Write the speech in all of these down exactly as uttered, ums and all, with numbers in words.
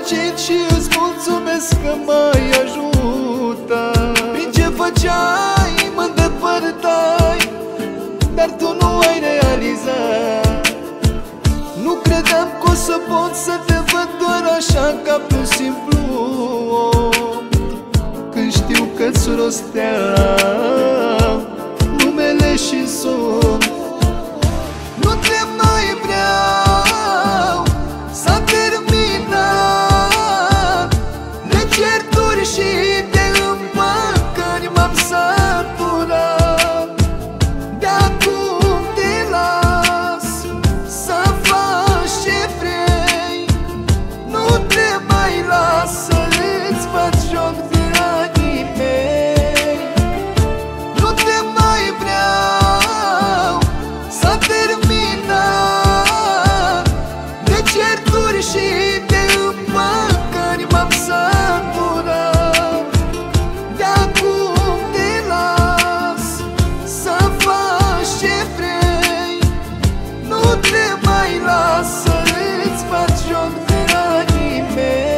fericit și îți mulțumesc că m-ai ajutat. Prin ce făceai, mă îndepărtai, dar tu nu ai realizat. Nu credeam că o să pot să te văd doar așa, ca pe un simplu om, când știu că-ți rosteam numele și somn. Nu te mai vreau, s-a terminat de certuri și de împăcări, m-am săturat. De acum te las să faci ce vrei, nu te mai las să-ți faci joc de anii mei. Nu te mai vreau, s-a terminat de certuri și de împăcări, m-am săturat. De acum te las să faci ce vrei, nu te mai las să-ți faci joc de anii mei.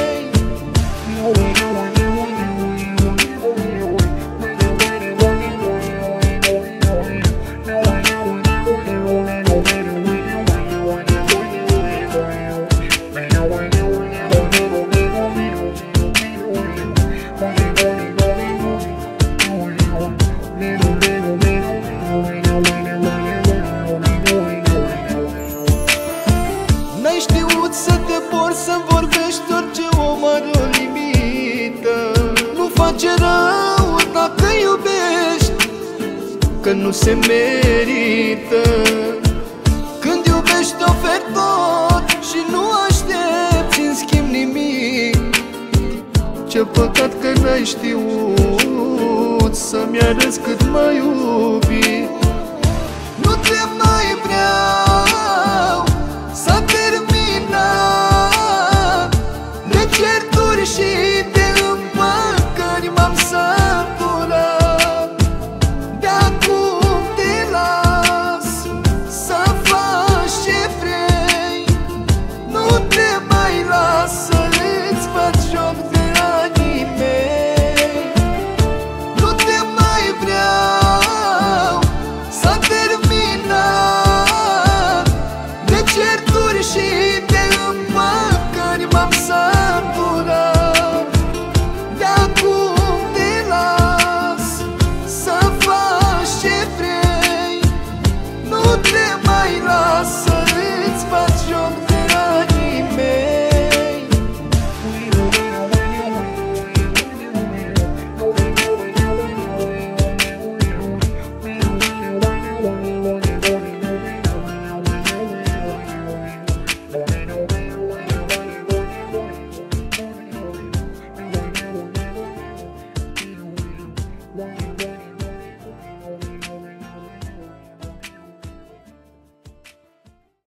N-ai știut să te porți, să-mi vorbești, orice om are o limită. Nu face rău dacă iubești, că nu se merită. Când iubești oferi tot și nu aștepți în schimb nimic. Ce păcat că n-ai știut să-mi arăți cât m-ai iubit. Nu te mai vreau,